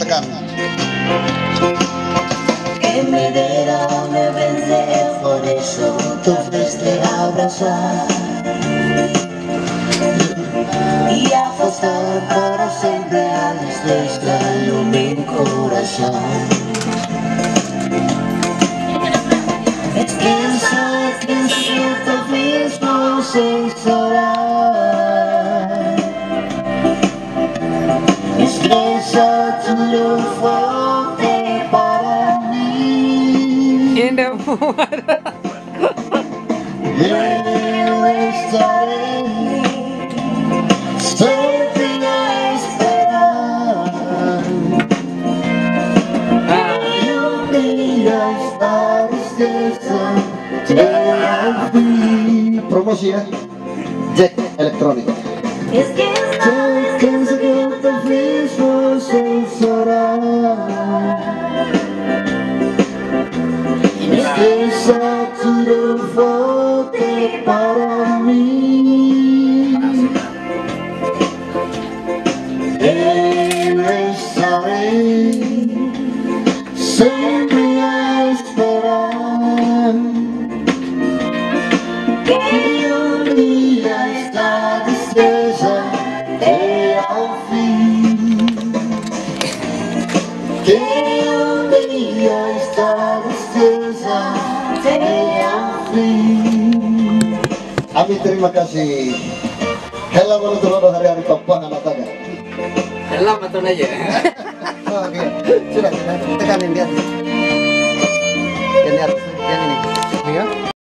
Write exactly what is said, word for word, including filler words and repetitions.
silakan. Que me diera me vence, por eso te ofrece abrazar y afastar para siempre a desdeño mi corazón. Es que sabes que siento mismo sin llorar. Es que esa tu luz fuerte para mí. Indah. Yo estaré siempre a esperar que un día esta tristeza llegue al fin. Promosi ya, Jack Elektronik. Es que sabes que siento mismo sin llorar. Es que esa tu luz fuerte para mí. Yo estaré siempre a esperar que un día esta tristeza llegue al fin. Que un día esta tristeza llegue al fin. Ami terima kasih. Hello warahmatullahi hari-hari Papua nama taga. Hello, betul aja. Oh, oke, sudah, sudah. Tekanin dia. Yang di atas, yang ini. Iya.